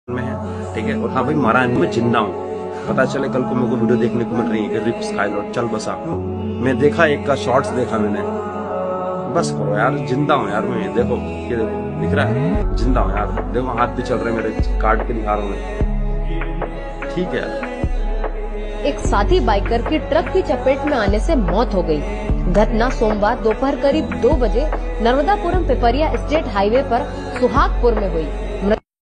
में है, ठीक है। और हाँ भाई, मरा नहीं, मैं जिंदा हूँ। पता चले कल को मेरे को वीडियो देखने को मिल रही है कि रिप स्काईलॉर्ड चल बसा। मैं देखा, एक का शॉर्ट्स देखा मैंने। बस करो यार, जिंदा हूँ यार मैं। देखो ये देखो, दिख रहा है, जिंदा हूँ यार। देखो हाथ भी चल रहे मेरे, काट के दिखा रहा हूँ मैं, ठीक है यार। एक साथी बाइकर की ट्रक की चपेट में आने से मौत हो गई। घटना सोमवार दोपहर करीब 2 बजे नर्मदापुरम पिपरिया स्टेट हाईवे पर सुहागपुर में हुई।